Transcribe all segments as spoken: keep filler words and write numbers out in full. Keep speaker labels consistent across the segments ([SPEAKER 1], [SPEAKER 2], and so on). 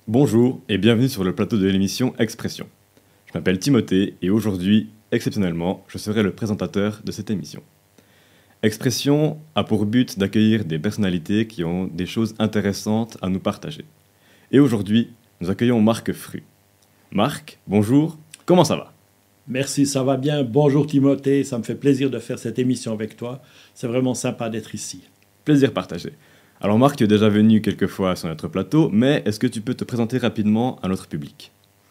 [SPEAKER 1] Bonjour et bienvenue sur le plateau de l'émission Expression. Je m'appelle Timothée et aujourd'hui, exceptionnellement, je serai le présentateur de cette émission. Expression a pour but d'accueillir des personnalités qui ont des choses intéressantes à nous partager. Et aujourd'hui, nous accueillons Marc Fru. Marc, bonjour, comment ça va ?
[SPEAKER 2] Merci, ça va bien. Bonjour Timothée, ça me fait plaisir de faire cette émission avec toi. C'est vraiment sympa d'être ici.
[SPEAKER 1] Plaisir partagé. Alors Marc, tu es déjà venu quelques fois sur notre plateau, mais est-ce que tu peux te présenter rapidement à notre public ?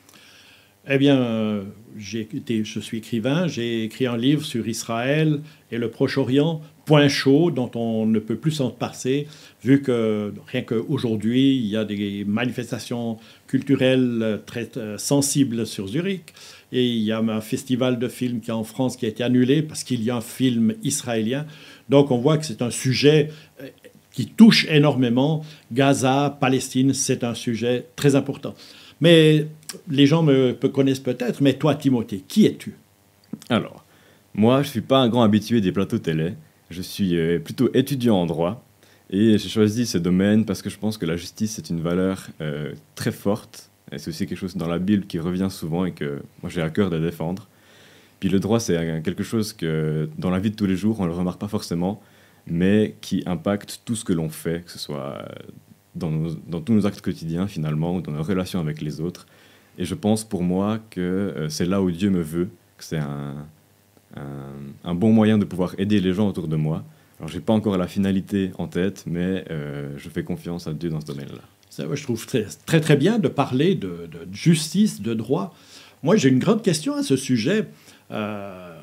[SPEAKER 2] Eh bien, euh, j'ai été, je suis écrivain, j'ai écrit un livre sur Israël et le Proche-Orient, point chaud, dont on ne peut plus s'en passer, vu que rien qu'aujourd'hui, il y a des manifestations culturelles très euh, sensibles sur Zurich. Et il y a un festival de films qui est en France qui a été annulé parce qu'il y a un film israélien. Donc on voit que c'est un sujet qui touche énormément. Gaza, Palestine, c'est un sujet très important. Mais les gens me connaissent peut-être, mais toi, Timothée, qui es-tu ?
[SPEAKER 1] Alors, moi, je ne suis pas un grand habitué des plateaux télé. Je suis plutôt étudiant en droit. Et j'ai choisi ce domaine parce que je pense que la justice est une valeur euh, très forte. Et c'est aussi quelque chose dans la Bible qui revient souvent et que moi j'ai à cœur de défendre. Puis le droit, c'est quelque chose que dans la vie de tous les jours, on ne le remarque pas forcément, mais qui impacte tout ce que l'on fait, que ce soit dans, nos, dans tous nos actes quotidiens finalement, ou dans nos relations avec les autres. Et je pense pour moi que euh, c'est là où Dieu me veut, que c'est un, un, un bon moyen de pouvoir aider les gens autour de moi. Alors je n'ai pas encore la finalité en tête, mais euh, je fais confiance à Dieu dans ce domaine-là.
[SPEAKER 2] Ça, je trouve très, très très bien de parler de, de justice, de droit. Moi, j'ai une grande question à ce sujet. Euh,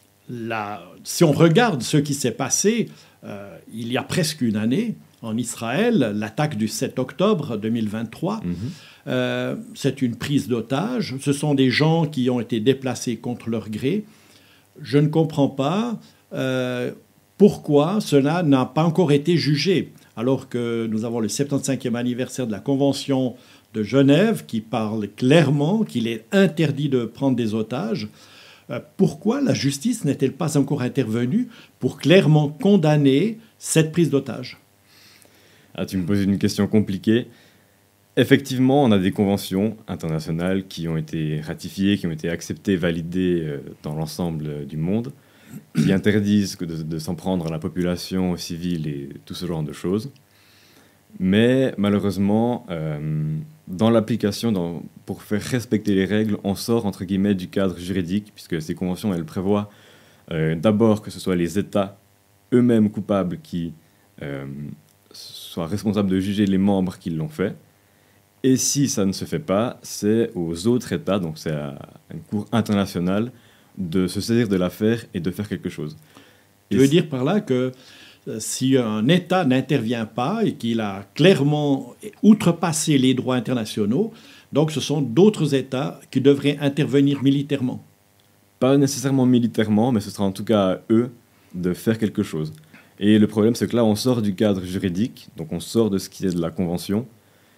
[SPEAKER 2] la, si on regarde ce qui s'est passé euh, il y a presque une année en Israël, l'attaque du sept octobre deux mille vingt-trois, mm-hmm. euh, c'est une prise d'otage. Ce sont des gens qui ont été déplacés contre leur gré. Je ne comprends pas euh, pourquoi cela n'a pas encore été jugé. Alors que nous avons le septante-cinquième anniversaire de la Convention de Genève qui parle clairement qu'il est interdit de prendre des otages. Euh, pourquoi la justice n'est-elle pas encore intervenue pour clairement condamner cette prise d'otages ?
[SPEAKER 1] Ah, tu me poses une question compliquée. Effectivement, on a des conventions internationales qui ont été ratifiées, qui ont été acceptées, validées euh, dans l'ensemble du monde, qui interdisent de, de s'en prendre à la population, aux civils et tout ce genre de choses. Mais malheureusement, euh, dans l'application, dans, pour faire respecter les règles, on sort entre guillemets du cadre juridique, puisque ces conventions, elles prévoient euh, d'abord que ce soit les États eux-mêmes coupables qui euh, soient responsables de juger les membres qui l'ont fait. Et si ça ne se fait pas, c'est aux autres États, donc c'est à une cour internationale, de se saisir de l'affaire et de faire quelque chose.
[SPEAKER 2] Tu veux dire par là que euh, si un État n'intervient pas et qu'il a clairement outrepassé les droits internationaux, donc ce sont d'autres États qui devraient intervenir militairement ?
[SPEAKER 1] Pas nécessairement militairement, mais ce sera en tout cas à eux de faire quelque chose. Et le problème, c'est que là, on sort du cadre juridique, donc on sort de ce qui est de la Convention,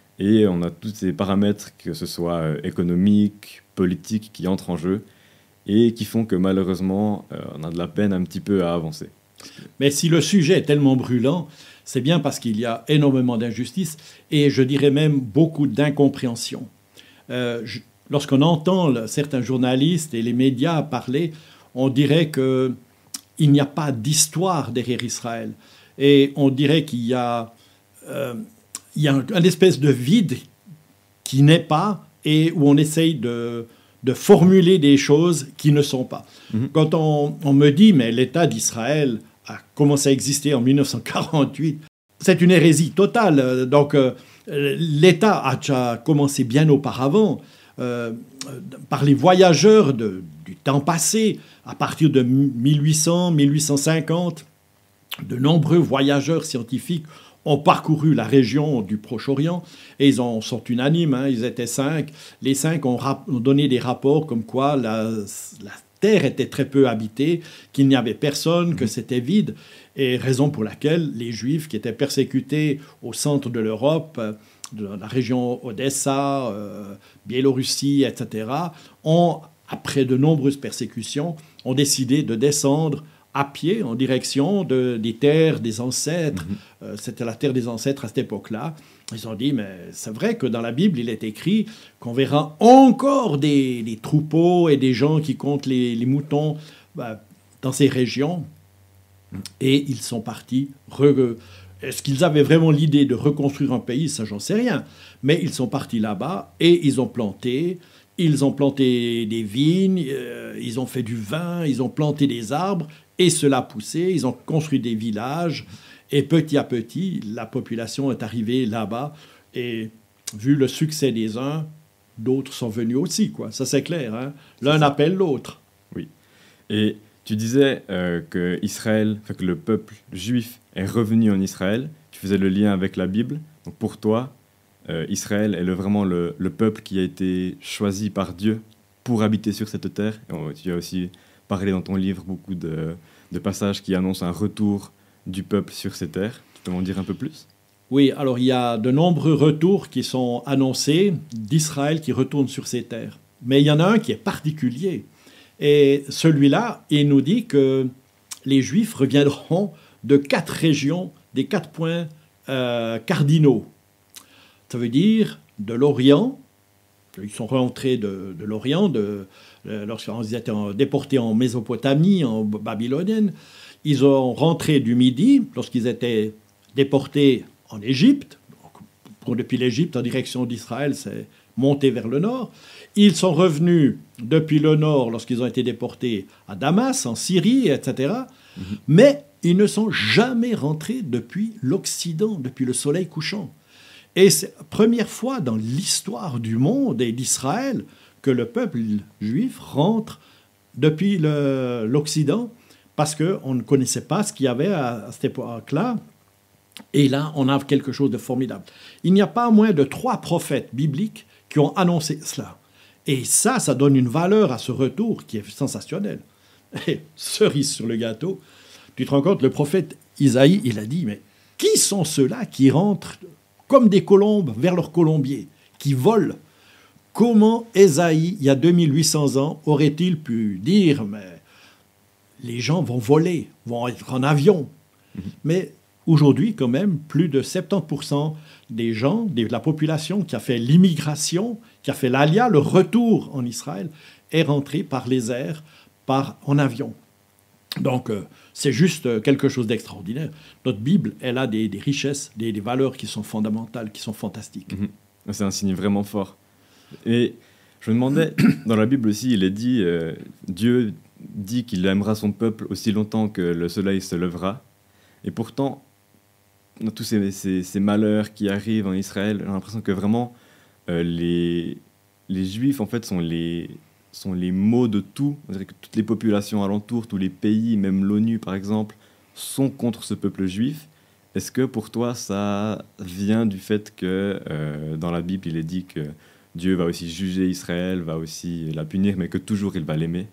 [SPEAKER 1] et on a tous ces paramètres, que ce soit euh, économiques, politiques, qui entrent en jeu, et qui font que malheureusement, euh, on a de la peine un petit peu à avancer.
[SPEAKER 2] Mais si le sujet est tellement brûlant, c'est bien parce qu'il y a énormément d'injustice et je dirais même beaucoup d'incompréhension. Euh, je, lorsqu'on entend le, certains journalistes et les médias parler, on dirait qu'il n'y a pas d'histoire derrière Israël. Et on dirait qu'il y a, euh, il y a un, un espèce de vide qui n'est pas et où on essaye de... de formuler des choses qui ne sont pas. Mm-hmm. Quand on, on me dit « mais l'État d'Israël a commencé à exister en mille neuf cent quarante-huit », c'est une hérésie totale. Donc euh, l'État a déjà commencé bien auparavant, euh, par les voyageurs de, du temps passé, à partir de mille huit cents, mille huit cent cinquante, de nombreux voyageurs scientifiques ont parcouru la région du Proche-Orient et ils en sont unanimes, hein, ils étaient cinq. Les cinq ont, rap- ont donné des rapports comme quoi la, la terre était très peu habitée, qu'il n'y avait personne, que c'était vide, et raison pour laquelle les Juifs qui étaient persécutés au centre de l'Europe, de la région Odessa, euh, Biélorussie, et cetera, ont, après de nombreuses persécutions, ont décidé de descendre à pied en direction de, des terres des ancêtres.
[SPEAKER 1] Mm-hmm.
[SPEAKER 2] Euh, c'était la terre des ancêtres à cette époque-là. Ils ont dit, mais c'est vrai que dans la Bible, il est écrit qu'on verra encore des, des troupeaux et des gens qui comptent les, les moutons bah, dans ces régions. Et ils sont partis. Re... Est-ce qu'ils avaient vraiment l'idée de reconstruire un pays? Ça, j'en sais rien. Mais ils sont partis là-bas et ils ont planté. Ils ont planté des vignes, euh, ils ont fait du vin, ils ont planté des arbres et cela a poussé. Ils ont construit des villages. Et petit à petit, la population est arrivée là-bas. Et vu le succès des uns, d'autres sont venus aussi, quoi. Ça, c'est clair. Hein? L'un appelle l'autre.
[SPEAKER 1] Oui. Et tu disais euh, que Israël, enfin, que le peuple juif est revenu en Israël. Tu faisais le lien avec la Bible. Donc pour toi, euh, Israël est le, vraiment le, le peuple qui a été choisi par Dieu pour habiter sur cette terre. Et tu as aussi parlé dans ton livre beaucoup de, de passages qui annoncent un retour du peuple sur ces terres. Tu peux m'en dire un peu plus?
[SPEAKER 2] Oui, alors il y a de nombreux retours qui sont annoncés d'Israël qui retourne sur ces terres. Mais il y en a un qui est particulier. Et celui-là, il nous dit que les Juifs reviendront de quatre régions, des quatre points euh, cardinaux. Ça veut dire de l'Orient. Ils sont rentrés de, de l'Orient, de, euh, lorsqu'ils étaient en, déportés en Mésopotamie, en Babylonienne. Ils ont rentré du Midi, lorsqu'ils étaient déportés en Égypte. Pour, depuis l'Égypte, en direction d'Israël, c'est monté vers le nord. Ils sont revenus depuis le nord, lorsqu'ils ont été déportés à Damas, en Syrie, et cetera. Mm-hmm. Mais ils ne sont jamais rentrés depuis l'Occident, depuis le soleil couchant. Et c'est la première fois dans l'histoire du monde et d'Israël que le peuple juif rentre depuis le, l'Occident, parce qu'on ne connaissait pas ce qu'il y avait à, à cette époque-là. Et là, on a quelque chose de formidable. Il n'y a pas moins de trois prophètes bibliques qui ont annoncé cela. Et ça, ça donne une valeur à ce retour qui est sensationnel. Et cerise sur le gâteau, tu te rends compte, le prophète Isaïe, il a dit, mais qui sont ceux-là qui rentrent comme des colombes vers leur colombier, qui volent? Comment Ésaïe, il y a deux mille huit cents ans, aurait-il pu dire, mais les gens vont voler, vont être en avion? Mm-hmm. Mais aujourd'hui, quand même, plus de soixante-dix pour cent des gens, de la population qui a fait l'immigration, qui a fait l'alia, le retour en Israël, est rentré par les airs, par, en avion. Donc, euh, c'est juste quelque chose d'extraordinaire. Notre Bible, elle a des, des richesses, des, des valeurs qui sont fondamentales, qui sont fantastiques.
[SPEAKER 1] Mmh. C'est un signe vraiment fort. Et je me demandais, dans la Bible aussi, il est dit, euh, Dieu dit qu'il aimera son peuple aussi longtemps que le soleil se lèvera. Et pourtant, dans tous ces, ces, ces malheurs qui arrivent en Israël, j'ai l'impression que vraiment, euh, les, les Juifs, en fait, sont les... sont les maux de tout. On dirait que toutes les populations alentours, tous les pays, même l'ONU par exemple, sont contre ce peuple juif. Est-ce que pour toi ça vient du fait que euh, dans la Bible il est dit que Dieu va aussi juger Israël, va aussi la punir, mais que toujours il va l'aimer?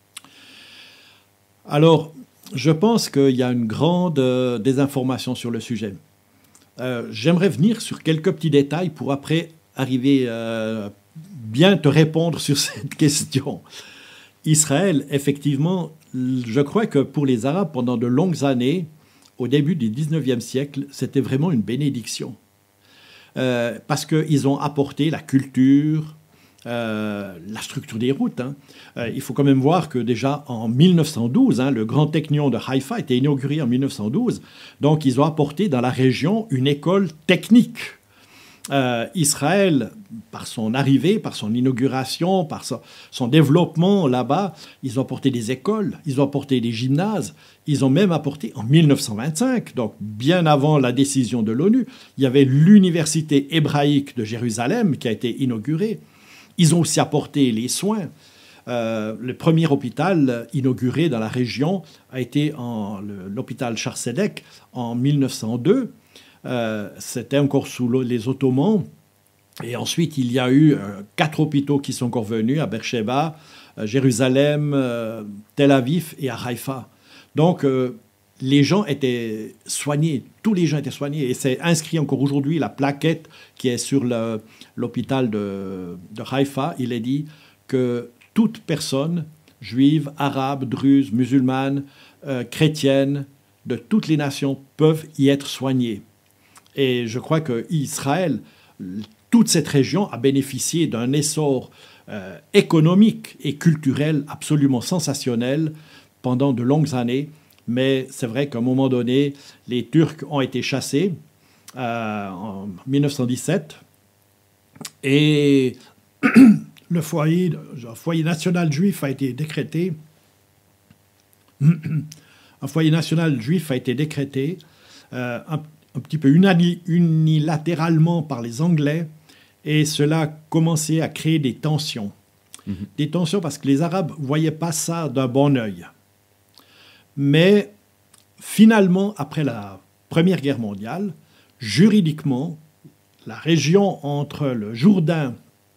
[SPEAKER 2] Alors, je pense qu'il y a une grande euh, désinformation sur le sujet. Euh, j'aimerais venir sur quelques petits détails pour après arriver euh, bien te répondre sur cette question. Israël, effectivement, je crois que pour les Arabes, pendant de longues années, au début du dix-neuvième siècle, c'était vraiment une bénédiction. Euh, parce qu'ils ont apporté la culture, euh, la structure des routes. Hein. Euh, il faut quand même voir que déjà en mille neuf cent douze, hein, le Grand Technion de Haïfa a été inauguré en mille neuf cent douze, donc ils ont apporté dans la région une école technique. Euh, Israël, par son arrivée, par son inauguration, par son, son développement là-bas, ils ont apporté des écoles, ils ont apporté des gymnases, ils ont même apporté en mille neuf cent vingt-cinq, donc bien avant la décision de l'ONU, il y avait l'université hébraïque de Jérusalem qui a été inaugurée. Ils ont aussi apporté les soins. Euh, le premier hôpital inauguré dans la région a été en, le, l'hôpital Charsedek en mille neuf cent deux. Euh, c'était encore sous les Ottomans. Et ensuite, il y a eu euh, quatre hôpitaux qui sont encore venus à Beersheba, euh, Jérusalem, euh, Tel Aviv et à Haïfa. Donc, euh, les gens étaient soignés, tous les gens étaient soignés. Et c'est inscrit encore aujourd'hui, la plaquette qui est sur le, l'hôpital de, de Haïfa, il est dit que toute personne, juive, arabe, druze, musulmane, euh, chrétiennes de toutes les nations peuvent y être soignées. Et je crois qu'Israël, toute cette région a bénéficié d'un essor euh, économique et culturel absolument sensationnel pendant de longues années. Mais c'est vrai qu'à un moment donné, les Turcs ont été chassés euh, en mille neuf cent dix-sept et le foyer, le foyer national juif a été décrété. Un foyer national juif a été décrété euh, un, un petit peu unilatéralement par les Anglais, et cela a commencé à créer des tensions. Mmh. Des tensions parce que les Arabes ne voyaient pas ça d'un bon œil. Mais finalement, après la Première Guerre mondiale, juridiquement, la région entre le Jourdain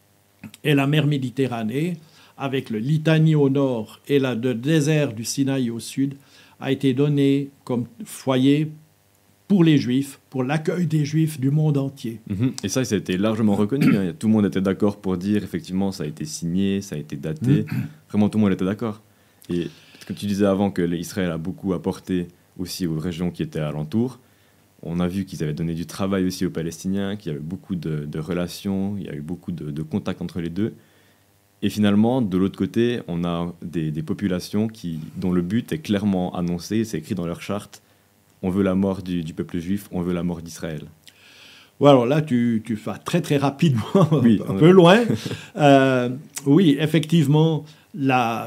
[SPEAKER 2] et la mer Méditerranée, avec le Litanie au nord et la, le désert du Sinaï au sud, a été donnée comme foyer pour les Juifs, pour l'accueil des Juifs du monde entier.
[SPEAKER 1] Mmh. Et ça, ça a été largement reconnu. Hein. Tout le monde était d'accord pour dire, effectivement, ça a été signé, ça a été daté. Mmh. Vraiment, tout le monde était d'accord. Et comme tu disais avant que l'Israël a beaucoup apporté aussi aux régions qui étaient alentours, on a vu qu'ils avaient donné du travail aussi aux Palestiniens, qu'il y avait beaucoup de, de relations, il y a eu beaucoup de, de contacts entre les deux. Et finalement, de l'autre côté, on a des, des populations qui, dont le but est clairement annoncé, c'est écrit dans leur charte, on veut la mort du, du peuple juif, on veut la mort d'Israël.
[SPEAKER 2] Ouais, alors là, tu, tu vas très très rapidement,
[SPEAKER 1] oui,
[SPEAKER 2] un peu loin. euh, oui, effectivement, la...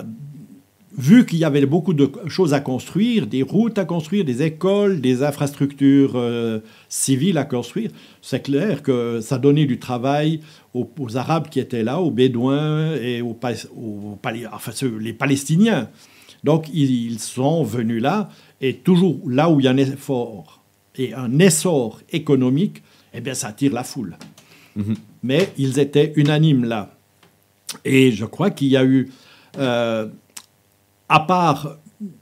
[SPEAKER 2] vu qu'il y avait beaucoup de choses à construire, des routes à construire, des écoles, des infrastructures euh, civiles à construire, c'est clair que ça donnait du travail aux, aux Arabes qui étaient là, aux Bédouins et aux, aux enfin, les Palestiniens. Donc, ils, ils sont venus là, et toujours là où il y a un effort et un essor économique, eh bien, ça attire la foule. Mmh. Mais ils étaient unanimes là. Et je crois qu'il y a eu... Euh, à part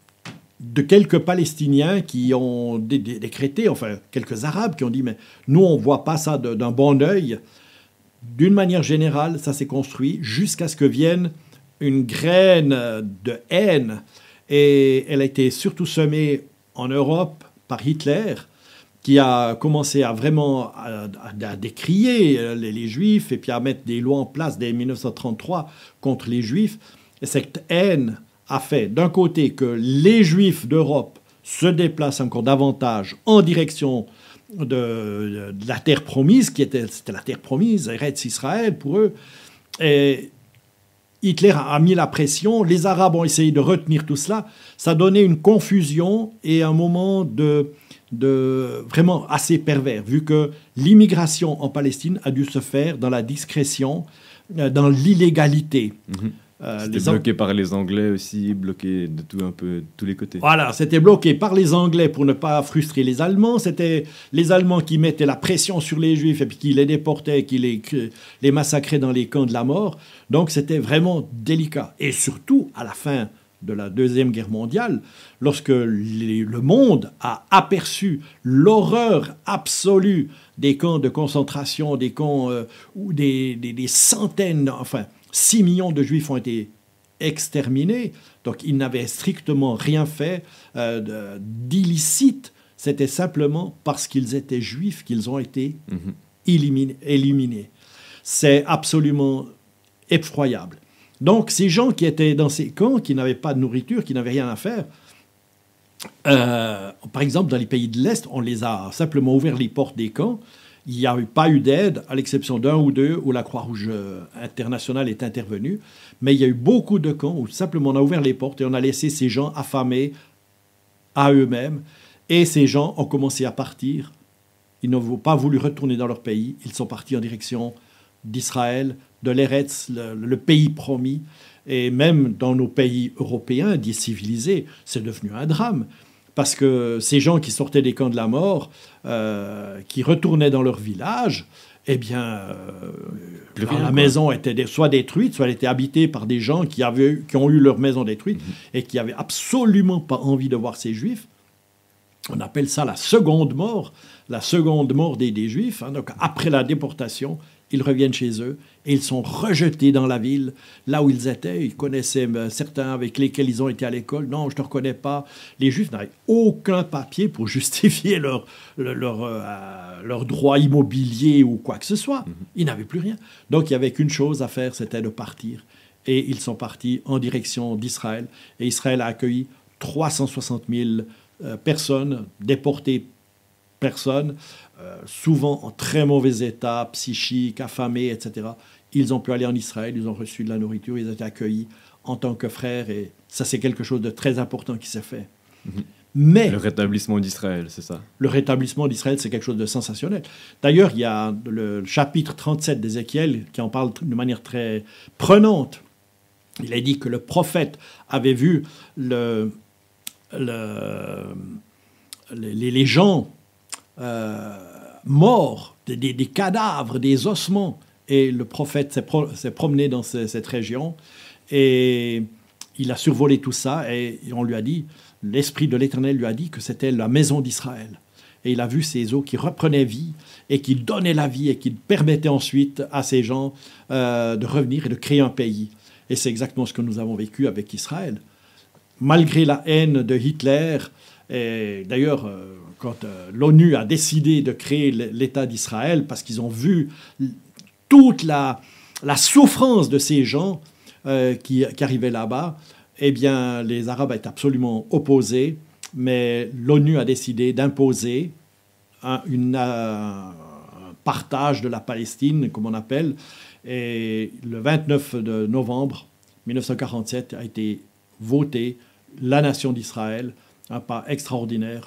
[SPEAKER 2] de quelques Palestiniens qui ont dé- dé- décrété, enfin quelques Arabes qui ont dit « mais nous, on ne voit pas ça de, d'un bon œil », d'une manière générale, ça s'est construit jusqu'à ce que vienne une graine de haine. Et elle a été surtout semée en Europe par Hitler, qui a commencé à vraiment à, à, à décrier les, les Juifs et puis à mettre des lois en place dès mille neuf cent trente-trois contre les Juifs. Et cette haine a fait d'un côté que les Juifs d'Europe se déplacent encore davantage en direction de, de la terre promise, qui était, c'était la terre promise, Eretz Israël pour eux. Et Hitler a mis la pression, les Arabes ont essayé de retenir tout cela. Ça donnait une confusion et un moment de, de vraiment assez pervers, vu que l'immigration en Palestine a dû se faire dans la discrétion, dans l'illégalité.
[SPEAKER 1] Mmh. Euh, c'était les bloqué Ang... par les Anglais aussi, bloqué de tout un peu de tous les côtés.
[SPEAKER 2] Voilà, c'était bloqué par les Anglais pour ne pas frustrer les Allemands. C'était les Allemands qui mettaient la pression sur les Juifs et puis qui les déportaient, qui les, les massacraient dans les camps de la mort. Donc c'était vraiment délicat. Et surtout, à la fin de la Deuxième Guerre mondiale, lorsque les, le monde a aperçu l'horreur absolue des camps de concentration, des camps euh, où des, des, des centaines, enfin... six millions de Juifs ont été exterminés, donc ils n'avaient strictement rien fait euh, de, d'illicite. C'était simplement parce qu'ils étaient Juifs qu'ils ont été mmh. éliminés, éliminés. C'est absolument effroyable. Donc ces gens qui étaient dans ces camps, qui n'avaient pas de nourriture, qui n'avaient rien à faire, euh, par exemple dans les pays de l'Est, on les a simplement ouvert les portes des camps. Il n'y a pas eu d'aide, à l'exception d'un ou deux où la Croix-Rouge internationale est intervenue. Mais il y a eu beaucoup de camps où simplement on a ouvert les portes et on a laissé ces gens affamés à eux-mêmes. Et ces gens ont commencé à partir. Ils n'ont pas voulu retourner dans leur pays. Ils sont partis en direction d'Israël, de l'Eretz, le, le pays promis. Et même dans nos pays européens, dits civilisés, c'est devenu un drame. Parce que ces gens qui sortaient des camps de la mort, euh, qui retournaient dans leur village, eh bien, euh, rien, la quoi. maison était soit détruite, soit elle était habitée par des gens qui, avaient, qui ont eu leur maison détruite mmh. et qui n'avaient absolument pas envie de voir ces Juifs. On appelle ça la seconde mort, la seconde mort des, des Juifs. Hein. Donc, après la déportation, ils reviennent chez eux et ils sont rejetés dans la ville, là où ils étaient. Ils connaissaient euh, certains avec lesquels ils ont été à l'école. Non, je ne te reconnais pas. Les Juifs n'avaient aucun papier pour justifier leur, leur, leur, euh, leur droit immobilier ou quoi que ce soit. Ils n'avaient plus rien. Donc, il n'y avait qu'une chose à faire, c'était de partir. Et ils sont partis en direction d'Israël. Et Israël a accueilli trois cent soixante mille euh, personnes, déportées personnes, euh, souvent en très mauvais état, psychique, affamés, et cetera. Ils ont pu aller en Israël, ils ont reçu de la nourriture, ils ont été accueillis en tant que frères. Et ça, c'est quelque chose de très important qui s'est fait.
[SPEAKER 1] Mm-hmm.
[SPEAKER 2] Mais
[SPEAKER 1] le rétablissement d'Israël, c'est ça?
[SPEAKER 2] Le rétablissement d'Israël, c'est quelque chose de sensationnel. D'ailleurs, il y a le chapitre trente-sept d'Ézéchiel qui en parle de manière très prenante. Il est dit que le prophète avait vu le, le, les, les gens euh, morts, des, des, des cadavres, des ossements. Et le prophète s'est, pro, s'est promené dans ce, cette région et il a survolé tout ça et on lui a dit, l'Esprit de l'Éternel lui a dit que c'était la maison d'Israël. Et il a vu ces eaux qui reprenaient vie et qui donnaient la vie et qui permettaient ensuite à ces gens euh, de revenir et de créer un pays. Et c'est exactement ce que nous avons vécu avec Israël. Malgré la haine de Hitler, et d'ailleurs, euh, quand euh, l'ONU a décidé de créer l'État d'Israël, parce qu'ils ont vu toute la, la souffrance de ces gens euh, qui, qui arrivaient là-bas, eh bien, les Arabes étaient absolument opposés, mais l'ONU a décidé d'imposer un, une, un partage de la Palestine, comme on appelle, et le vingt-neuf de novembre mille neuf cent quarante-sept a été voté la nation d'Israël, un pas extraordinaire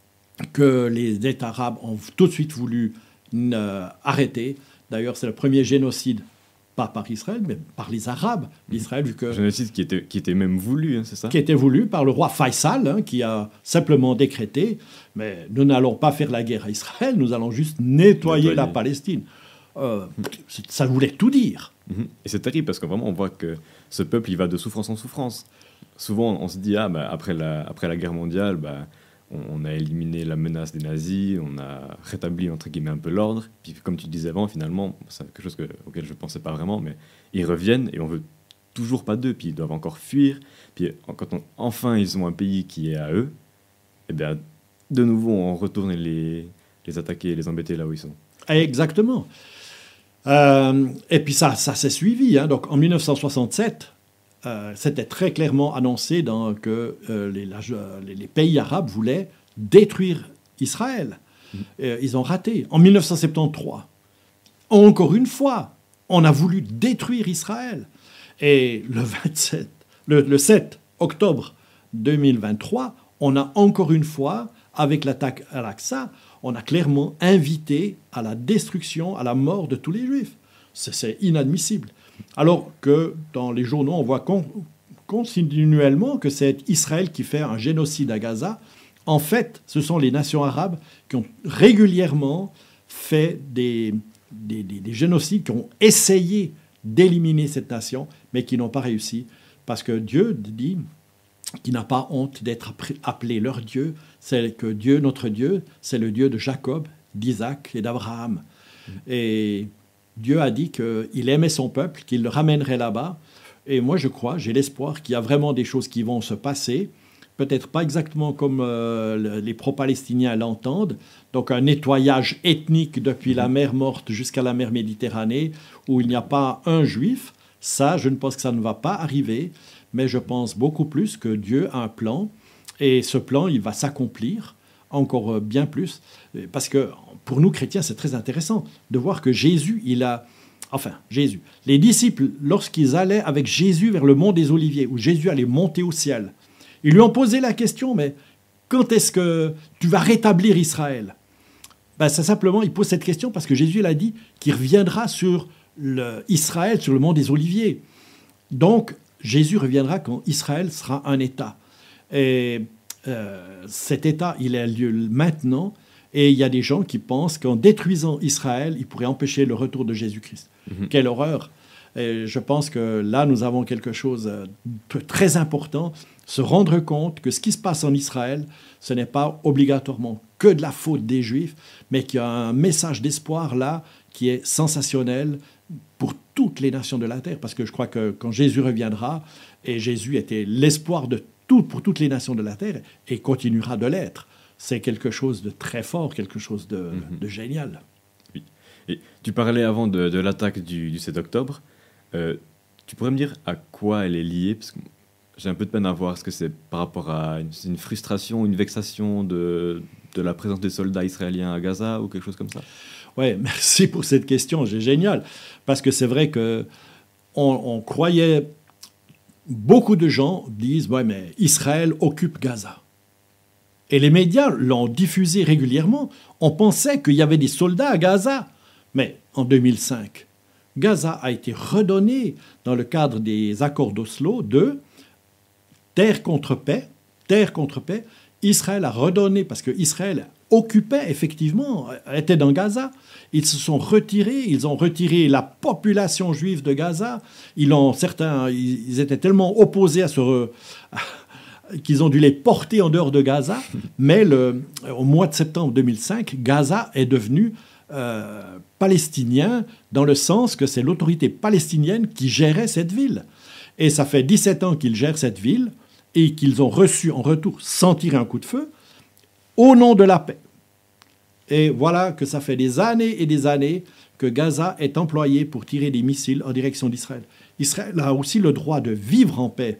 [SPEAKER 2] que les États arabes ont tout de suite voulu euh, arrêter. D'ailleurs, c'est le premier génocide, pas par Israël, mais par les Arabes d'Israël. Vu que,
[SPEAKER 1] génocide qui était, qui était même voulu, hein, c'est ça?
[SPEAKER 2] Qui était voulu par le roi Faisal, hein, qui a simplement décrété, mais nous n'allons pas faire la guerre à Israël, nous allons juste nettoyer, nettoyer. la Palestine. Euh, ça voulait tout dire.
[SPEAKER 1] Et c'est terrible parce que vraiment on voit que ce peuple il va de souffrance en souffrance. Souvent on se dit ah bah, après la après la guerre mondiale bah, on, on a éliminé la menace des nazis, on a rétabli entre guillemets un peu l'ordre. Puis comme tu disais avant finalement c'est quelque chose que, auquel je pensais pas vraiment, mais ils reviennent et on veut toujours pas d'eux. Puis ils doivent encore fuir. Puis quand on, enfin ils ont un pays qui est à eux, et bien de nouveau on retourne les les attaquer, les embêter là où ils sont.
[SPEAKER 2] Exactement. Euh, et puis ça, ça s'est suivi. Hein. Donc en mille neuf cent soixante-sept, euh, c'était très clairement annoncé dans, que euh, les, la, les pays arabes voulaient détruire Israël. Mmh. Euh, ils ont raté. En mille neuf cent soixante-treize, encore une fois, on a voulu détruire Israël. Et le, vingt-sept, le, le sept octobre deux mille vingt-trois, on a encore une fois, avec l'attaque à Al-Aqsa, on a clairement invité à la destruction, à la mort de tous les Juifs. C'est, c'est inadmissible. Alors que dans les journaux, on voit con, continuellement que c'est Israël qui fait un génocide à Gaza. En fait, ce sont les nations arabes qui ont régulièrement fait des, des, des, des génocides, qui ont essayé d'éliminer cette nation, mais qui n'ont pas réussi. Parce que Dieu dit qu'il n'a pas honte d'être appelé leur Dieu. C'est que Dieu, notre Dieu, c'est le Dieu de Jacob, d'Isaac et d'Abraham. Mmh. Et Dieu a dit qu'il aimait son peuple, qu'il le ramènerait là-bas. Et moi, je crois, j'ai l'espoir qu'il y a vraiment des choses qui vont se passer. Peut-être pas exactement comme euh, les pro-palestiniens l'entendent. Donc un nettoyage ethnique depuis mmh. la mer Morte jusqu'à la mer Méditerranée, où il n'y a pas un juif. Ça, je ne pense que ça ne va pas arriver. Mais je pense beaucoup plus que Dieu a un plan. Et ce plan, il va s'accomplir encore bien plus. Parce que pour nous, chrétiens, c'est très intéressant de voir que Jésus, il a... Enfin, Jésus. Les disciples, lorsqu'ils allaient avec Jésus vers le mont des Oliviers, où Jésus allait monter au ciel, ils lui ont posé la question, mais quand est-ce que tu vas rétablir Israël? Ben, c'est simplement, il pose cette question parce que Jésus il a dit qu'il reviendra sur le, Israël, sur le mont des Oliviers. Donc, Jésus reviendra quand Israël sera un État. Et euh, cet État, il a lieu maintenant. Et il y a des gens qui pensent qu'en détruisant Israël, ils pourraient empêcher le retour de Jésus-Christ. Mmh. Quelle horreur! Et je pense que là, nous avons quelque chose de très important, se rendre compte que ce qui se passe en Israël, ce n'est pas obligatoirement que de la faute des Juifs, mais qu'il y a un message d'espoir là qui est sensationnel pour toutes les nations de la terre, parce que je crois que quand Jésus reviendra, et Jésus était l'espoir de tout, pour toutes les nations de la terre, et continuera de l'être, c'est quelque chose de très fort, quelque chose de, mm-hmm. de génial.
[SPEAKER 1] Oui. Et tu parlais avant de, de l'attaque du, du sept octobre. Euh, tu pourrais me dire à quoi elle est liée? Parce que j'ai un peu de peine à voir. Est-ce que c'est par rapport à une, une frustration, une vexation de, de la présence des soldats israéliens à Gaza ou quelque chose comme ça?
[SPEAKER 2] Oui, merci pour cette question, c'est génial. Parce que c'est vrai qu'on on croyait... Beaucoup de gens disent « Ouais, mais Israël occupe Gaza ». Et les médias l'ont diffusé régulièrement. On pensait qu'il y avait des soldats à Gaza. Mais en deux mille cinq, Gaza a été redonné dans le cadre des accords d'Oslo de terre contre paix. Terre contre paix. Israël a redonné, parce qu'Israël occupait effectivement, était dans Gaza. Ils se sont retirés, ils ont retiré la population juive de Gaza. Ils ont, certains, ils étaient tellement opposés à ce... qu'ils ont dû les porter en dehors de Gaza. Mais le, au mois de septembre deux mille cinq, Gaza est devenu euh, palestinien dans le sens que c'est l'autorité palestinienne qui gérait cette ville. Et ça fait dix-sept ans qu'ils gèrent cette ville et qu'ils ont reçu en retour, sans tirer un coup de feu, au nom de la paix. Et voilà que ça fait des années et des années que Gaza est employé pour tirer des missiles en direction d'Israël. Israël a aussi le droit de vivre en paix.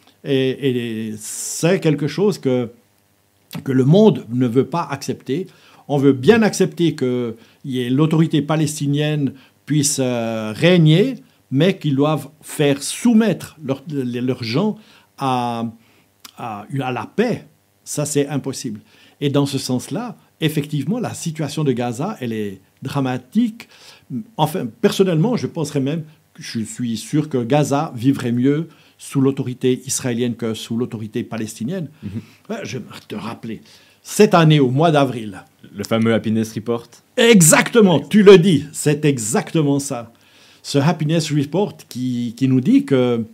[SPEAKER 2] Et, et c'est quelque chose que, que le monde ne veut pas accepter. On veut bien accepter que l'autorité palestinienne puisse euh, régner, mais qu'ils doivent faire soumettre leurs leur gens à, à, à la paix. Ça, c'est impossible. Et dans ce sens-là, effectivement, la situation de Gaza, elle est dramatique. Enfin, personnellement, je penserais même, je suis sûr que Gaza vivrait mieux sous l'autorité israélienne que sous l'autorité palestinienne. Mm-hmm. Je vais te rappeler, cette année, au mois d'avril...
[SPEAKER 1] Le fameux Happiness Report.
[SPEAKER 2] Exactement, tu le dis, c'est exactement ça. Ce Happiness Report qui, qui nous dit que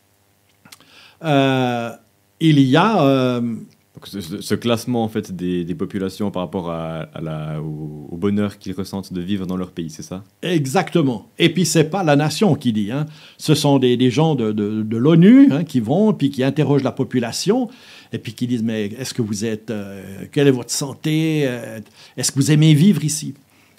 [SPEAKER 2] euh, il y a... Euh,
[SPEAKER 1] Donc ce, ce classement en fait, des, des populations par rapport à, à la, au, au bonheur qu'ils ressentent de vivre dans leur pays, c'est ça?
[SPEAKER 2] Exactement. Et puis, ce n'est pas la nation qui dit. Hein. Ce sont des, des gens de, de, de l'ONU hein, qui vont, puis qui interrogent la population, et puis qui disent, mais est-ce que vous êtes... Euh, quelle est votre santé? euh, Est-ce que vous aimez vivre ici?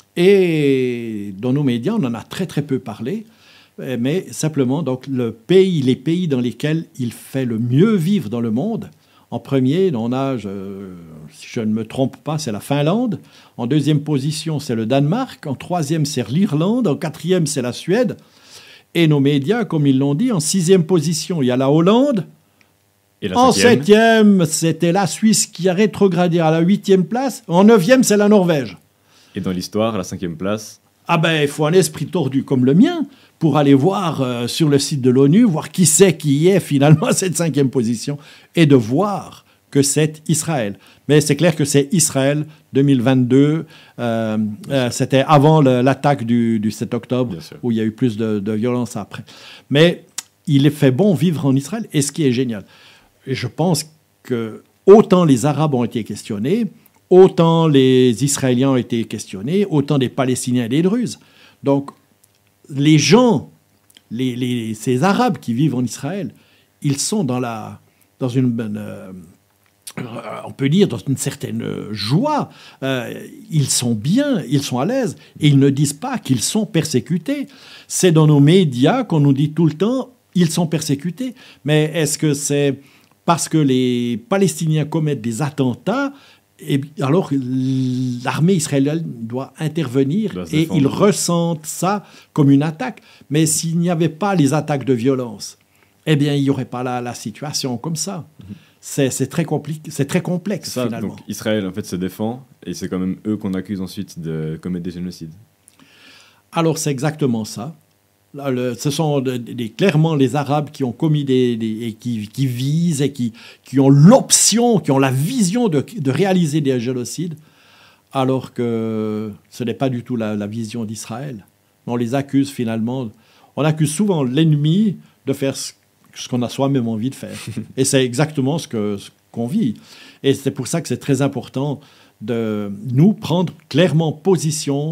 [SPEAKER 2] Et dans nos médias, on en a très, très peu parlé. Mais simplement, donc, le pays, les pays dans lesquels il fait le mieux vivre dans le monde... En premier, on a, je, si je ne me trompe pas, c'est la Finlande. En deuxième position, c'est le Danemark. En troisième, c'est l'Irlande. En quatrième, c'est la Suède. Et nos médias, comme ils l'ont dit, en sixième position, il y a la Hollande.
[SPEAKER 1] Et la
[SPEAKER 2] en
[SPEAKER 1] cinquième,
[SPEAKER 2] septième, c'était la Suisse qui a rétrogradé à la huitième place. En neuvième, c'est la Norvège.
[SPEAKER 1] Et dans l'histoire, la cinquième place?
[SPEAKER 2] Ah ben, il faut un esprit tordu comme le mien pour aller voir euh, sur le site de l'ONU, voir qui c'est qui est finalement à cette cinquième position, et de voir que c'est Israël. Mais c'est clair que c'est Israël deux mille vingt-deux. Euh, euh, c'était avant le, l'attaque du, du sept octobre, où il y a eu plus de, de violence après. Mais il fait bon vivre en Israël, et ce qui est génial. Et je pense que autant les Arabes ont été questionnés, autant les Israéliens ont été questionnés, autant des Palestiniens et des Druzes. Donc, les gens, les, les, ces Arabes qui vivent en Israël, ils sont dans, la, dans une, euh, on peut dire, dans une certaine joie. Euh, ils sont bien, ils sont à l'aise, et ils ne disent pas qu'ils sont persécutés. C'est dans nos médias qu'on nous dit tout le temps, ils sont persécutés. Mais est-ce que c'est parce que les Palestiniens commettent des attentats ? Et alors, l'armée israélienne doit intervenir et ils ressentent ça comme une attaque. Mais s'il n'y avait pas les attaques de violence, eh bien, il n'y aurait pas la, la situation comme ça. Mm-hmm. C'est, c'est, très compliqué, c'est très complexe,
[SPEAKER 1] ça,
[SPEAKER 2] finalement.
[SPEAKER 1] Donc, Israël, en fait, se défend et c'est quand même eux qu'on accuse ensuite de commettre des génocides.
[SPEAKER 2] Alors, c'est exactement ça. Là, le, ce sont des, des, clairement les Arabes qui ont commis des, des et qui, qui visent et qui, qui ont l'option, qui ont la vision de, de réaliser des génocides, alors que ce n'est pas du tout la, la vision d'Israël. On les accuse finalement, on accuse souvent l'ennemi de faire ce, ce qu'on a soi-même envie de faire. Et c'est exactement ce, que, ce qu'on vit. Et c'est pour ça que c'est très important de nous prendre clairement position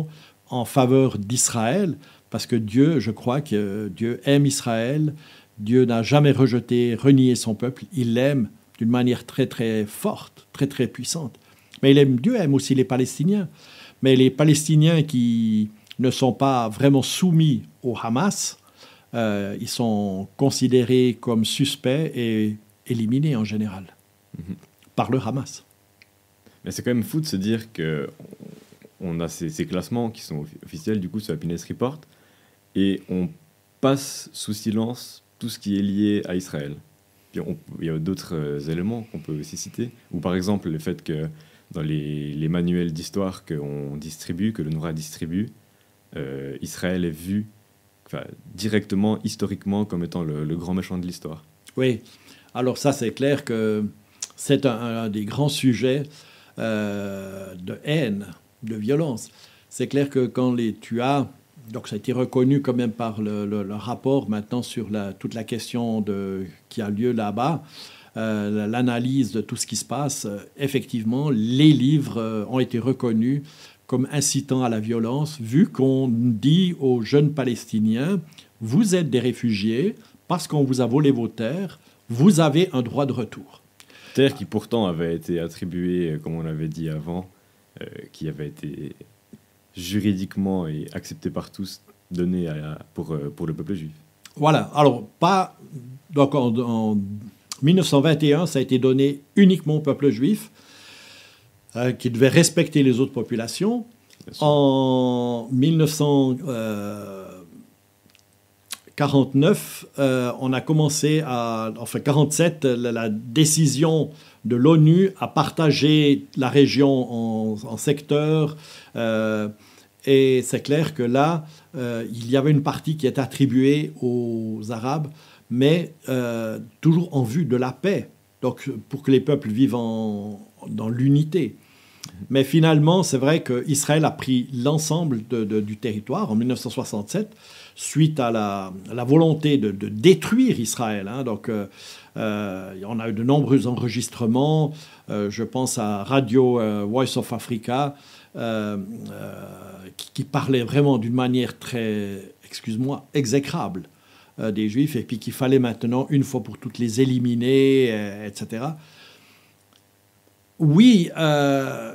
[SPEAKER 2] en faveur d'Israël, parce que Dieu, je crois que Dieu aime Israël, Dieu n'a jamais rejeté, renié son peuple, il l'aime d'une manière très très forte, très très puissante. Mais il aime, Dieu aime aussi les Palestiniens. Mais les Palestiniens qui ne sont pas vraiment soumis au Hamas, euh, ils sont considérés comme suspects et éliminés en général mm-hmm. par le Hamas.
[SPEAKER 1] Mais c'est quand même fou de se dire qu'on a ces, ces classements qui sont officiels du coup sur Happiness Report et on passe sous silence tout ce qui est lié à Israël. Puis on, il y a d'autres euh, éléments qu'on peut aussi citer, ou par exemple le fait que dans les, les manuels d'histoire qu'on distribue, que le Noura distribue, euh, Israël est vu enfin, directement, historiquement, comme étant le, le grand méchant de l'histoire.
[SPEAKER 2] Oui, alors ça c'est clair que c'est un, un des grands sujets euh, de haine, de violence. C'est clair que quand les, tu as... Donc ça a été reconnu quand même par le, le, le rapport maintenant sur la, toute la question de, qui a lieu là-bas, euh, l'analyse de tout ce qui se passe. Euh, effectivement, les livres euh, ont été reconnus comme incitant à la violence, vu qu'on dit aux jeunes Palestiniens, vous êtes des réfugiés parce qu'on vous a volé vos terres, vous avez un droit de retour.
[SPEAKER 1] Terre qui pourtant avait été attribuée, comme on l'avait dit avant, euh, qui avait été... juridiquement et accepté par tous, donné à, pour, pour le peuple juif.
[SPEAKER 2] Voilà. Alors, pas... Donc, en, en mille neuf cent vingt et un, ça a été donné uniquement au peuple juif, euh, qui devait respecter les autres populations. En mille neuf cent quarante-neuf, euh, on a commencé à... Enfin, quarante-sept, la, la décision de l'ONU a partagé la région en, en secteurs... Euh, et c'est clair que là, euh, il y avait une partie qui est attribuée aux Arabes, mais euh, toujours en vue de la paix, donc pour que les peuples vivent en, dans l'unité. Mais finalement, c'est vrai qu'Israël a pris l'ensemble de, de, du territoire en mille neuf cent soixante-sept, suite à la, à la volonté de, de détruire Israël. Hein. Donc, euh, euh, on a eu de nombreux enregistrements. Euh, je pense à Radio euh, Voice of Africa, Euh, euh, qui, qui parlait vraiment d'une manière très, excuse-moi, exécrable euh, des Juifs, et puis qu'il fallait maintenant, une fois pour toutes, les éliminer, euh, et cetera. Oui, euh,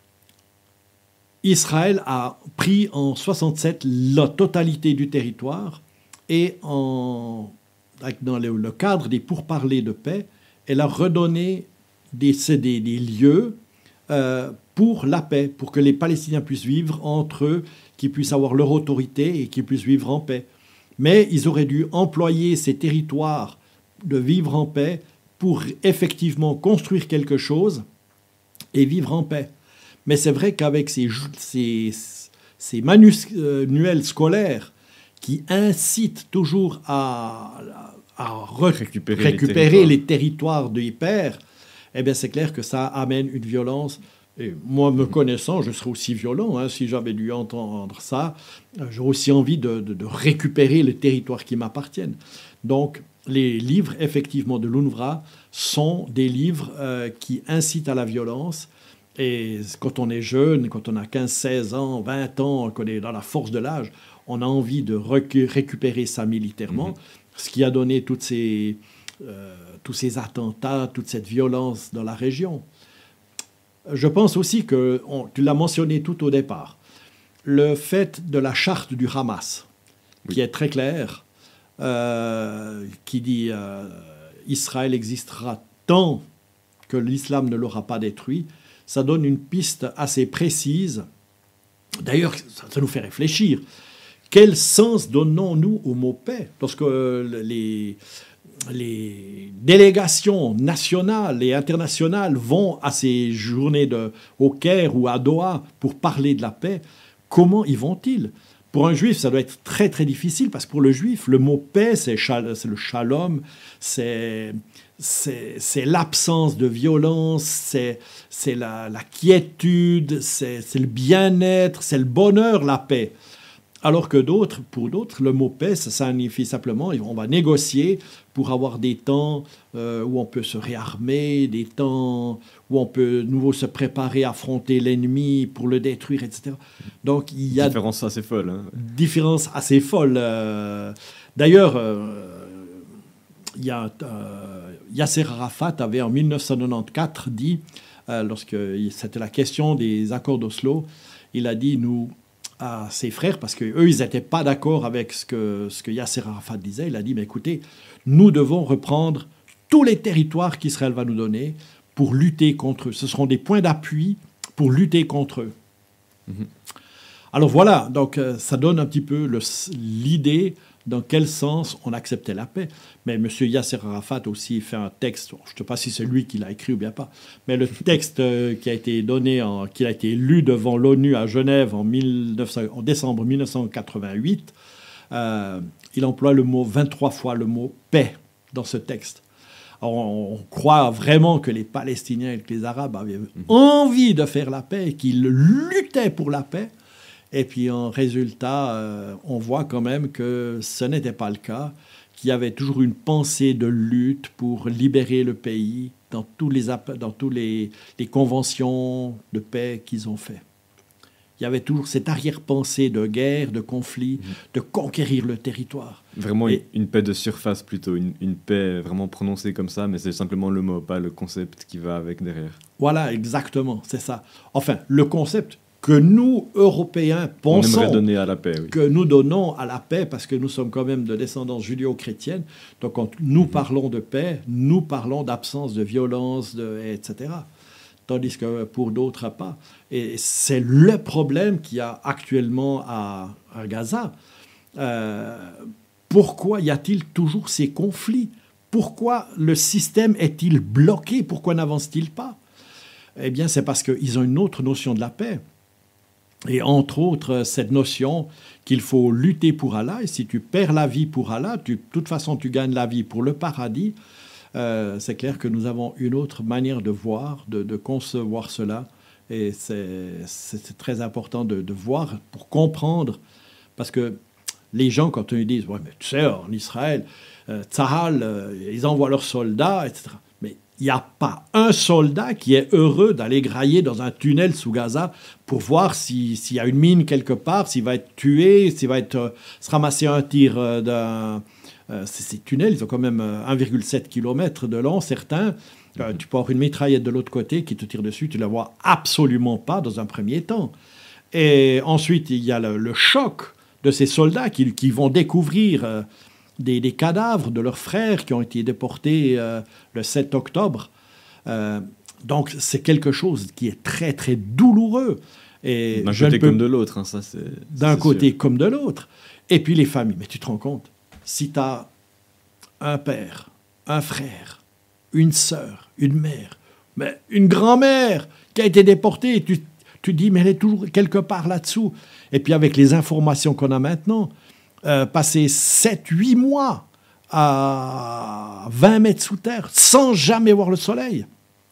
[SPEAKER 2] Israël a pris en soixante-sept la totalité du territoire, et en, dans le, le cadre des pourparlers de paix, elle a redonné des, des, des lieux euh, pour la paix, pour que les Palestiniens puissent vivre entre eux, qu'ils puissent avoir leur autorité et qu'ils puissent vivre en paix. Mais ils auraient dû employer ces territoires de vivre en paix pour effectivement construire quelque chose et vivre en paix. Mais c'est vrai qu'avec ces, ces, ces manuels scolaires qui incitent toujours à, à re- récupérer, récupérer les territoires, les territoires des pères, eh bien c'est clair que ça amène une violence. Et moi, me connaissant, je serais aussi violent. Hein, si j'avais dû entendre ça, j'aurais aussi envie de, de, de récupérer les territoires qui m'appartiennent. Donc, les livres, effectivement, de l'UNRWA sont des livres euh, qui incitent à la violence. Et quand on est jeune, quand on a quinze, seize ans, vingt ans, qu'on est dans la force de l'âge, on a envie de recu- récupérer ça militairement, mmh. ce qui a donné toutes ces, euh, tous ces attentats, toute cette violence dans la région. Je pense aussi que, on, tu l'as mentionné tout au départ, le fait de la charte du Hamas, oui. qui est très claire, euh, qui dit euh, Israël existera tant que l'islam ne l'aura pas détruit, ça donne une piste assez précise. D'ailleurs, ça, ça nous fait réfléchir. Quel sens donnons-nous au mot paix lorsque les... les délégations nationales et internationales vont à ces journées de, au Caire ou à Doha pour parler de la paix, comment y vont-ils? Pour un juif, ça doit être très très difficile, parce que pour le juif, le mot paix, c'est, c'est le shalom, c'est, c'est, c'est l'absence de violence, c'est, c'est la, la quiétude, c'est, c'est le bien-être, c'est le bonheur, la paix. Alors que d'autres, pour d'autres, le mot paix, ça signifie simplement on va négocier pour avoir des temps euh, où on peut se réarmer, des temps où on peut de nouveau se préparer à affronter l'ennemi pour le détruire, et cetera. Donc il y a
[SPEAKER 1] différence assez folle. Hein.
[SPEAKER 2] Différence assez folle. Euh, d'ailleurs, euh, il y a euh, Yasser Arafat avait en mille neuf cent quatre-vingt-quatorze dit, euh, lorsque c'était la question des accords d'Oslo, il a dit nous à ses frères, parce qu'eux, ils n'étaient pas d'accord avec ce que, ce que Yasser Arafat disait. Il a dit, mais écoutez, nous devons reprendre tous les territoires qu'Israël va nous donner pour lutter contre eux. Ce seront des points d'appui pour lutter contre eux. Mm-hmm. Alors voilà, donc euh, ça donne un petit peu le, l'idée dans quel sens on acceptait la paix. Mais M. Yasser Arafat aussi fait un texte, je ne sais pas si c'est lui qui l'a écrit ou bien pas, mais le texte euh, qui a été donné, en, qui a été lu devant l'ONU à Genève en, mille neuf cents, en décembre mille neuf cent quatre-vingt-huit, euh, il emploie le mot vingt-trois fois le mot paix dans ce texte. Alors, on, on croit vraiment que les Palestiniens et que les Arabes avaient mmh. envie de faire la paix et qu'ils luttaient pour la paix. Et puis en résultat, euh, on voit quand même que ce n'était pas le cas, qu'il y avait toujours une pensée de lutte pour libérer le pays dans tous les, dans tous les, les conventions de paix qu'ils ont fait. Il y avait toujours cette arrière-pensée de guerre, de conflit, mmh. de conquérir le territoire.
[SPEAKER 1] Vraiment
[SPEAKER 2] et,
[SPEAKER 1] une paix de surface plutôt, une, une paix vraiment prononcée comme ça, mais c'est simplement le mot, pas le concept qui va avec derrière.
[SPEAKER 2] Voilà, exactement, c'est ça. Enfin, le concept que nous, Européens, pensons...
[SPEAKER 1] On aimerait donner à la paix, oui.
[SPEAKER 2] Que nous donnons à la paix, parce que nous sommes quand même de descendance judéo-chrétienne. Donc, quand nous mmh. parlons de paix, nous parlons d'absence de violence, de, et cetera. Tandis que pour d'autres, pas. Et c'est le problème qu'il y a actuellement à, à Gaza. Euh, pourquoi y a-t-il toujours ces conflits? Pourquoi le système est-il bloqué? Pourquoi n'avance-t-il pas? Eh bien, c'est parce qu'ils ont une autre notion de la paix. Et entre autres, cette notion qu'il faut lutter pour Allah. Et si tu perds la vie pour Allah, tu, de toute façon, tu gagnes la vie pour le paradis. Euh, c'est clair que nous avons une autre manière de voir, de, de concevoir cela. Et c'est, c'est, c'est très important de, de voir pour comprendre. Parce que les gens, quand ils disent ouais, « mais tu sais, en Israël, euh, Tzahal, euh, ils envoient leurs soldats, et cetera » Mais il n'y a pas un soldat qui est heureux d'aller grailler dans un tunnel sous Gaza pour voir si, s'il y a une mine quelque part, s'il va être tué, s'il va être, euh, se ramasser un tir euh, d'un... Euh, ces, ces tunnels, ils ont quand même un virgule sept kilomètres de long, certains. Euh, tu peux avoir une mitraillette de l'autre côté qui te tire dessus, tu ne la vois absolument pas dans un premier temps. Et ensuite, il y a le, le choc de ces soldats qui, qui vont découvrir euh, des, des cadavres de leurs frères qui ont été déportés euh, le sept octobre. Euh, donc, c'est quelque chose qui est très, très douloureux. Et
[SPEAKER 1] d'un côté peux... comme de l'autre. Hein, ça, c'est,
[SPEAKER 2] d'un
[SPEAKER 1] c'est
[SPEAKER 2] côté
[SPEAKER 1] sûr.
[SPEAKER 2] comme de l'autre. Et puis les familles. Mais tu te rends compte, si tu as un père, un frère, une sœur, une mère, mais une grand-mère qui a été déportée, tu tu dis, mais elle est toujours quelque part là-dessous. Et puis avec les informations qu'on a maintenant, euh, passer sept huit mois à vingt mètres sous terre, sans jamais voir le soleil.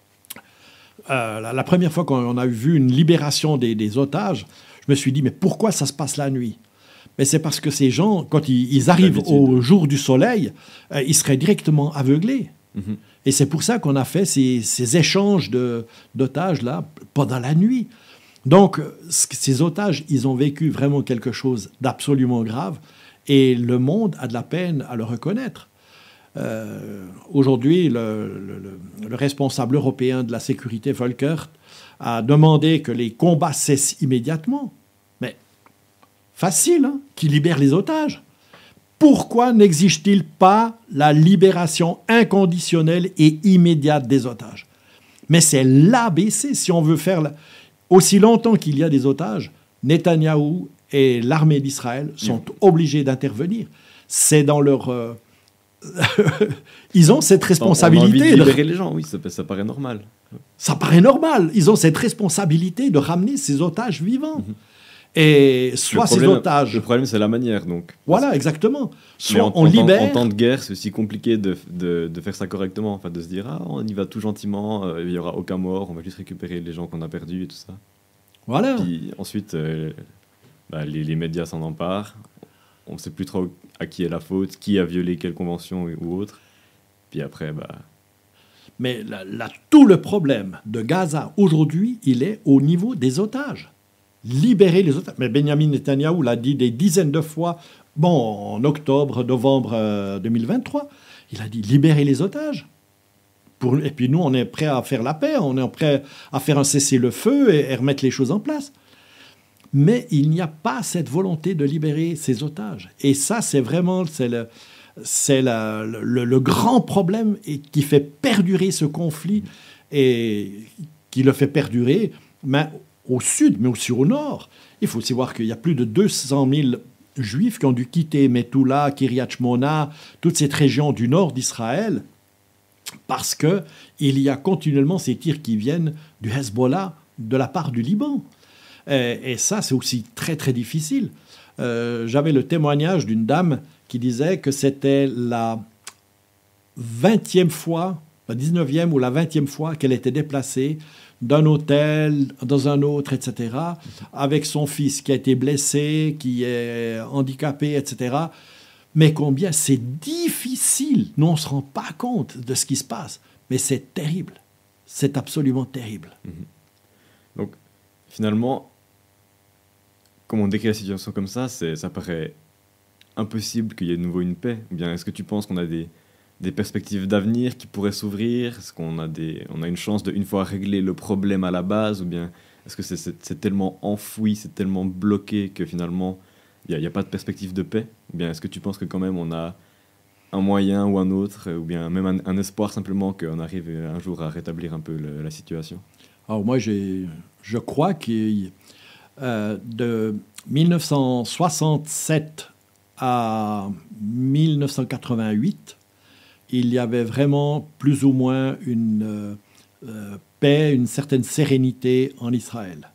[SPEAKER 2] Euh, la, la première fois qu'on a vu une libération des, des otages, je me suis dit, mais pourquoi ça se passe la nuit? Mais c'est parce que ces gens, quand ils, ils arrivent au jour du soleil, euh, ils seraient directement aveuglés. Mm-hmm. Et c'est pour ça qu'on a fait ces, ces échanges de, d'otages-là pendant la nuit. Donc, ces otages, ils ont vécu vraiment quelque chose d'absolument grave et le monde a de la peine à le reconnaître. Euh, aujourd'hui, le, le, le responsable européen de la sécurité, Volker, a demandé que les combats cessent immédiatement. Mais facile, hein, qu'il libère les otages. Pourquoi n'exige-t-il pas la libération inconditionnelle et immédiate des otages? Mais c'est l'A B C, si on veut faire... La... Aussi longtemps qu'il y a des otages, Netanyahou et l'armée d'Israël sont mmh. obligés d'intervenir. C'est dans leur... Euh... Ils ont cette responsabilité.
[SPEAKER 1] On a envie de libérer de... les gens, oui, ça, ça paraît normal.
[SPEAKER 2] Ça paraît normal. Ils ont cette responsabilité de ramener ces otages vivants. Mmh. Et soit
[SPEAKER 1] problème,
[SPEAKER 2] ces otages...
[SPEAKER 1] Le problème, c'est la manière, donc.
[SPEAKER 2] Voilà, exactement. Soit
[SPEAKER 1] en,
[SPEAKER 2] on
[SPEAKER 1] en
[SPEAKER 2] libère...
[SPEAKER 1] En temps de guerre, c'est aussi compliqué de, de, de faire ça correctement, enfin, de se dire, ah, on y va tout gentiment, euh, il n'y aura aucun mort, on va juste récupérer les gens qu'on a perdus et tout ça.
[SPEAKER 2] Voilà.
[SPEAKER 1] Puis ensuite, euh, bah, les, les médias s'en emparent. On ne sait plus trop à qui est la faute, qui a violé quelle convention ou autre. Puis après, bah...
[SPEAKER 2] Mais là, là, tout le problème de Gaza aujourd'hui, il est au niveau des otages. Libérer les otages. Mais Benjamin Netanyahou l'a dit des dizaines de fois, bon, en octobre, novembre euh, deux mille vingt-trois, il a dit libérer les otages. Pour, et puis nous, on est prêt à faire la paix, on est prêt à faire un cessez-le-feu et, et remettre les choses en place. Mais il n'y a pas cette volonté de libérer ces otages. Et ça, c'est vraiment... C'est le, C'est la, le, le grand problème et qui fait perdurer ce conflit et qui le fait perdurer mais au sud, mais aussi au nord. Il faut aussi voir qu'il y a plus de deux cent mille Juifs qui ont dû quitter Metula, Kiryat Shmona, toute cette région du nord d'Israël, parce qu'il y a continuellement ces tirs qui viennent du Hezbollah de la part du Liban. Et, et ça, c'est aussi très, très difficile. Euh, j'avais le témoignage d'une dame qui disait que c'était la vingtième fois, la dix-neuvième ou la vingtième fois qu'elle était déplacée d'un hôtel dans un autre, et cetera, avec son fils qui a été blessé, qui est handicapé, et cetera. Mais combien c'est difficile, nous on ne se rend pas compte de ce qui se passe, mais c'est terrible, c'est absolument terrible.
[SPEAKER 1] Mmh. Donc finalement, comme on décrit la situation comme ça, c'est, ça paraît impossible qu'il y ait de nouveau une paix. Ou bien est-ce que tu penses qu'on a des, des perspectives d'avenir qui pourraient s'ouvrir? Est-ce qu'on a, des, on a une chance de, une fois régler le problème à la base? Ou bien est-ce que c'est, c'est, c'est tellement enfoui, c'est tellement bloqué que finalement, il n'y a, a pas de perspective de paix? Ou bien est-ce que tu penses que quand même on a un moyen ou un autre, ou bien même un, un espoir simplement qu'on arrive un jour à rétablir un peu le, la situation?
[SPEAKER 2] Alors moi, j'ai, je crois que euh, de mille neuf cent soixante-sept à mille neuf cent quatre-vingt-huit, il y avait vraiment plus ou moins une euh, paix, une certaine sérénité en Israël.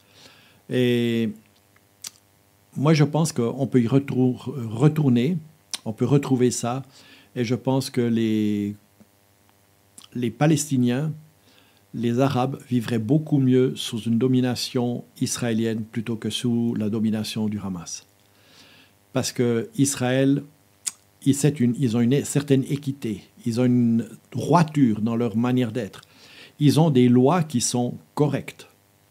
[SPEAKER 2] Et moi, je pense qu'on peut y retour, retourner, on peut retrouver ça, et je pense que les, les Palestiniens, les Arabes vivraient beaucoup mieux sous une domination israélienne plutôt que sous la domination du Hamas. Parce qu'Israël, ils, ils ont une certaine équité, ils ont une droiture dans leur manière d'être. Ils ont des lois qui sont correctes.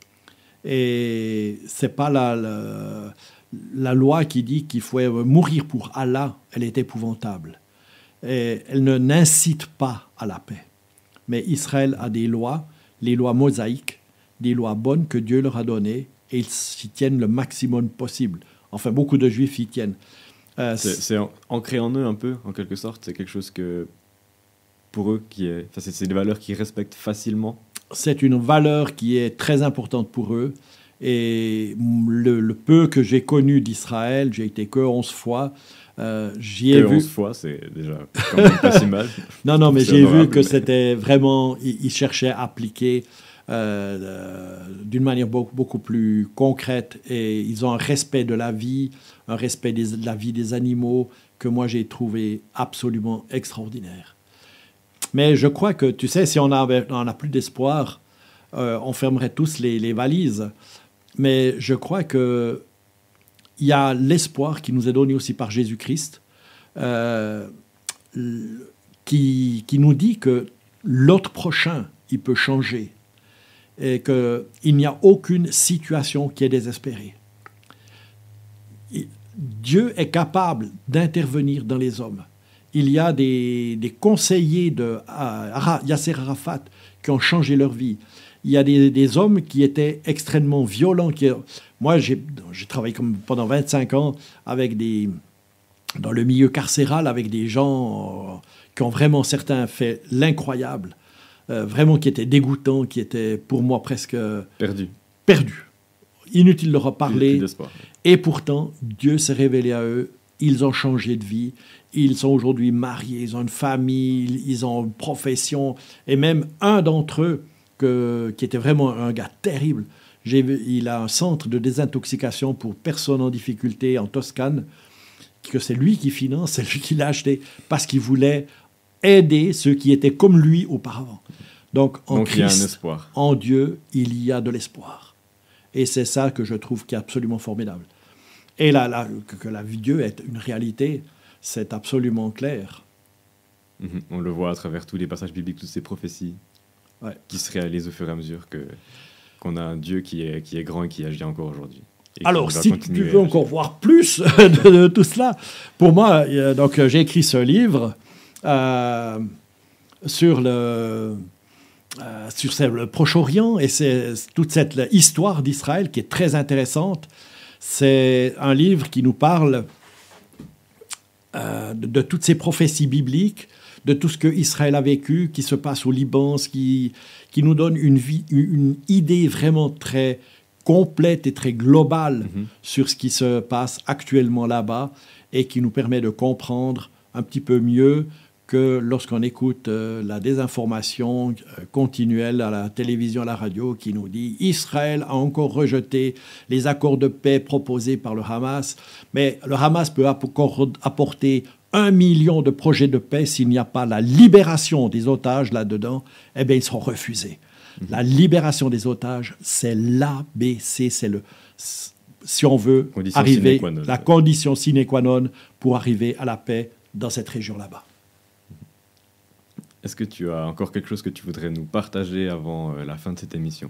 [SPEAKER 2] Et ce n'est pas la, la, la loi qui dit qu'il faut mourir pour Allah, elle est épouvantable. Et elle ne n'incite pas à la paix. Mais Israël a des lois, les lois mosaïques, des lois bonnes que Dieu leur a données, et ils s'y tiennent le maximum possible. Enfin, beaucoup de Juifs y tiennent. Euh,
[SPEAKER 1] c'est, c'est ancré en eux un peu, en quelque sorte. C'est quelque chose que, pour eux, qui est, enfin, c'est, c'est des valeurs qu'ils respectent facilement.
[SPEAKER 2] C'est une valeur qui est très importante pour eux. Et le, le peu que j'ai connu d'Israël, j'ai été que onze fois, euh, j'y ai
[SPEAKER 1] que
[SPEAKER 2] vu...
[SPEAKER 1] onze fois, c'est déjà quand même pas si mal.
[SPEAKER 2] Non, non, mais
[SPEAKER 1] c'est
[SPEAKER 2] j'ai
[SPEAKER 1] honorable,
[SPEAKER 2] vu que
[SPEAKER 1] mais...
[SPEAKER 2] c'était vraiment... Ils, ils cherchaient à appliquer euh, euh, d'une manière beaucoup, beaucoup plus concrète. Et ils ont un respect de la vie, un respect des, de la vie des animaux que moi j'ai trouvé absolument extraordinaire. Mais je crois que, tu sais, si on n'a plus d'espoir, euh, on fermerait tous les, les valises. Mais je crois qu'il y a l'espoir qui nous est donné aussi par Jésus-Christ, euh, qui, qui nous dit que l'autre prochain, il peut changer et qu'il n'y a aucune situation qui est désespérée. Dieu est capable d'intervenir dans les hommes. Il y a des, des conseillers de uh, Yasser Arafat qui ont changé leur vie. Il y a des, des hommes qui étaient extrêmement violents. Qui, moi, j'ai, j'ai travaillé comme pendant vingt-cinq ans avec des, dans le milieu carcéral avec des gens euh, qui ont vraiment, certains, fait l'incroyable. Euh, vraiment qui étaient dégoûtants, qui étaient pour moi presque...
[SPEAKER 1] Perdus.
[SPEAKER 2] Perdus. Inutile de leur reparler.
[SPEAKER 1] Plus, plus
[SPEAKER 2] Et pourtant, Dieu s'est révélé à eux. Ils ont changé de vie. Ils sont aujourd'hui mariés, ils ont une famille, ils ont une profession. Et même un d'entre eux, que, qui était vraiment un gars terrible, j'ai vu, il a un centre de désintoxication pour personnes en difficulté en Toscane, que c'est lui qui finance, c'est lui qui l'a acheté, parce qu'il voulait aider ceux qui étaient comme lui auparavant. Donc, en
[SPEAKER 1] Donc,
[SPEAKER 2] Christ,
[SPEAKER 1] il y a un espoir.
[SPEAKER 2] En Dieu, il y a de l'espoir. Et c'est ça que je trouve qui est absolument formidable. Et la, la, que, que la vie de Dieu est une réalité, c'est absolument clair.
[SPEAKER 1] Mmh. On le voit à travers tous les passages bibliques, toutes ces prophéties ouais. qui se réalisent au fur et à mesure que, qu'on a un Dieu qui est, qui est grand et qui agit encore aujourd'hui.
[SPEAKER 2] Alors, si tu veux encore voir plus de, de tout cela, pour moi, euh, donc, j'ai écrit ce livre euh, sur le... Euh, sur le Proche-Orient, et c'est toute cette histoire d'Israël qui est très intéressante. C'est un livre qui nous parle euh, de, de toutes ces prophéties bibliques, de tout ce que Israël a vécu, qui se passe au Liban, ce qui, qui nous donne une, vie, une idée vraiment très complète et très globale mm-hmm. sur ce qui se passe actuellement là-bas, et qui nous permet de comprendre un petit peu mieux que lorsqu'on écoute euh, la désinformation euh, continuelle à la télévision, à la radio, qui nous dit « Israël a encore rejeté les accords de paix proposés par le Hamas ». Mais le Hamas peut encore apporter un million de projets de paix s'il n'y a pas la libération des otages là-dedans, eh bien, ils seront refusés. Mmh. La libération des otages, c'est l'A B C, c'est le... Si on veut condition arriver, la condition sine qua non pour arriver à la paix dans cette région là-bas.
[SPEAKER 1] Est-ce que tu as encore quelque chose que tu voudrais nous partager avant euh, la fin de cette émission?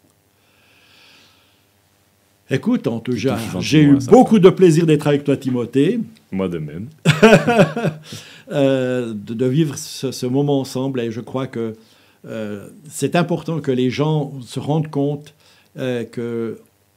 [SPEAKER 2] Écoute, en tout cas, j'ai eu beaucoup de plaisir d'être avec toi, Timothée.
[SPEAKER 1] Moi de même.
[SPEAKER 2] euh, de, de vivre ce, ce moment ensemble, et je crois que euh, c'est important que les gens se rendent compte euh, que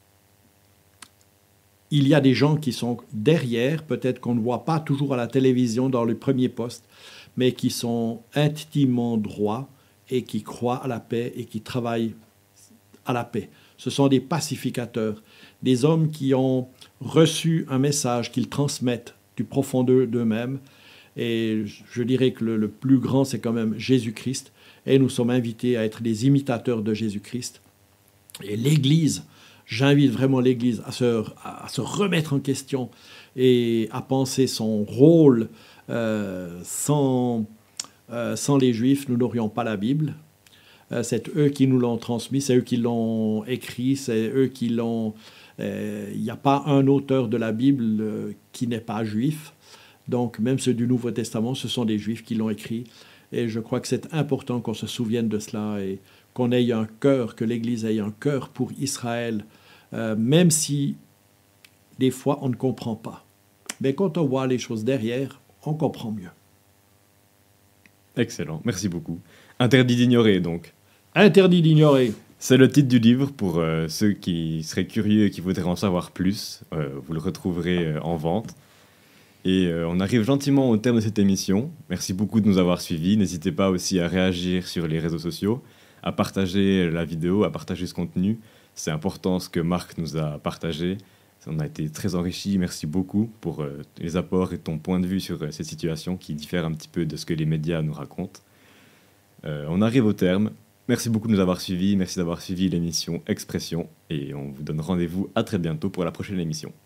[SPEAKER 2] il y a des gens qui sont derrière, peut-être qu'on ne voit pas toujours à la télévision dans le premier poste, mais qui sont intimement droits et qui croient à la paix et qui travaillent à la paix. Ce sont des pacificateurs, des hommes qui ont reçu un message qu'ils transmettent du profond d'eux-mêmes. Et je dirais que le, le plus grand, c'est quand même Jésus-Christ. Et nous sommes invités à être des imitateurs de Jésus-Christ. Et l'Église, j'invite vraiment l'Église à se, à se remettre en question et à penser son rôle. Euh, sans, euh, sans les Juifs, nous n'aurions pas la Bible. Euh, c'est eux qui nous l'ont transmis, c'est eux qui l'ont écrit, c'est eux qui l'ont... Il euh, n'y a pas un auteur de la Bible euh, qui n'est pas juif. Donc, même ceux du Nouveau Testament, ce sont des Juifs qui l'ont écrit. Et je crois que c'est important qu'on se souvienne de cela et qu'on ait un cœur, que l'Église ait un cœur pour Israël, euh, même si, des fois, on ne comprend pas. Mais quand on voit les choses derrière, on comprend mieux.
[SPEAKER 1] Excellent, merci beaucoup. Interdit d'ignorer, donc.
[SPEAKER 2] Interdit d'ignorer.
[SPEAKER 1] C'est le titre du livre pour euh, ceux qui seraient curieux et qui voudraient en savoir plus. Euh, vous le retrouverez euh, en vente. Et euh, on arrive gentiment au terme de cette émission. Merci beaucoup de nous avoir suivis. N'hésitez pas aussi à réagir sur les réseaux sociaux, à partager la vidéo, à partager ce contenu. C'est important ce que Marc nous a partagé. On a été très enrichis. Merci beaucoup pour euh, les apports et ton point de vue sur euh, cette situation qui diffère un petit peu de ce que les médias nous racontent. Euh, on arrive au terme. Merci beaucoup de nous avoir suivis. Merci d'avoir suivi l'émission Expression. Et on vous donne rendez-vous à très bientôt pour la prochaine émission.